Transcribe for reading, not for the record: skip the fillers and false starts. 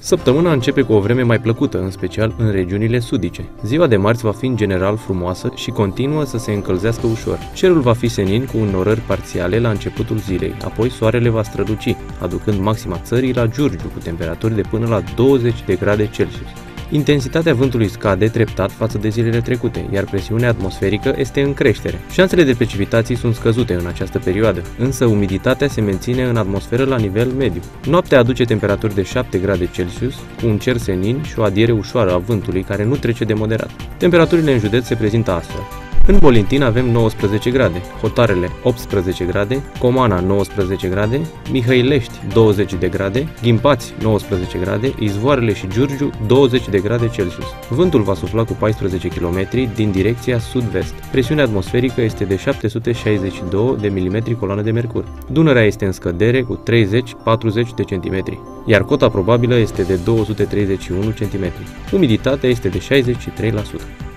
Săptămâna începe cu o vreme mai plăcută, în special în regiunile sudice. Ziua de marți va fi în general frumoasă și continuă să se încălzească ușor. Cerul va fi senin cu înnorări parțiale la începutul zilei, apoi soarele va străluci, aducând maxima țării la Giurgiu cu temperaturi de până la 20 de grade Celsius. Intensitatea vântului scade treptat față de zilele trecute, iar presiunea atmosferică este în creștere. Șansele de precipitații sunt scăzute în această perioadă, însă umiditatea se menține în atmosferă la nivel mediu. Noaptea aduce temperaturi de 7 grade Celsius, cu un cer senin și o adiere ușoară a vântului care nu trece de moderat. Temperaturile în județ se prezintă astfel. În Bolintin avem 19 grade, Hotarele 18 grade, Comana 19 grade, Mihăilești 20 de grade, Ghimpați 19 grade, Izvoarele și Giurgiu 20 de grade Celsius. Vântul va sufla cu 14 km din direcția sud-vest. Presiunea atmosferică este de 762 de mm coloană de mercur. Dunărea este în scădere cu 30-40 de cm, iar cota probabilă este de 231 cm. Umiditatea este de 63%.